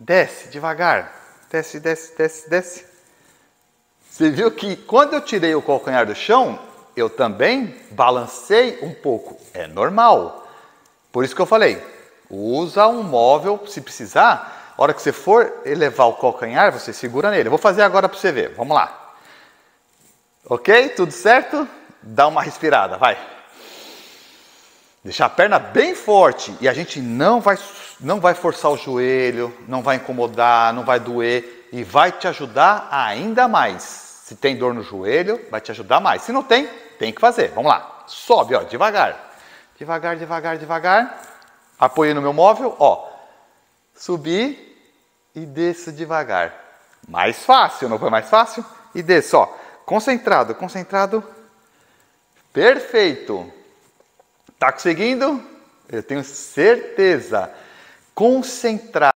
Desce devagar. Desce, desce, desce, desce. Você viu que quando eu tirei o calcanhar do chão, eu também balancei um pouco. É normal. Por isso que eu falei, usa um móvel, se precisar, a hora que você for elevar o calcanhar, você segura nele. Eu vou fazer agora para você ver. Vamos lá. Ok? Tudo certo? Dá uma respirada, vai. Deixar a perna bem forte. E a gente não vai forçar o joelho, não vai incomodar, não vai doer. E vai te ajudar ainda mais. Se tem dor no joelho, vai te ajudar mais. Se não tem, tem que fazer. Vamos lá. Sobe, ó, devagar. Devagar, devagar, devagar. Apoiei no meu móvel, ó. Subi e desço devagar. Mais fácil, não foi mais fácil? E desço, ó. Concentrado, concentrado. Perfeito. Tá conseguindo? Eu tenho certeza. Concentrado.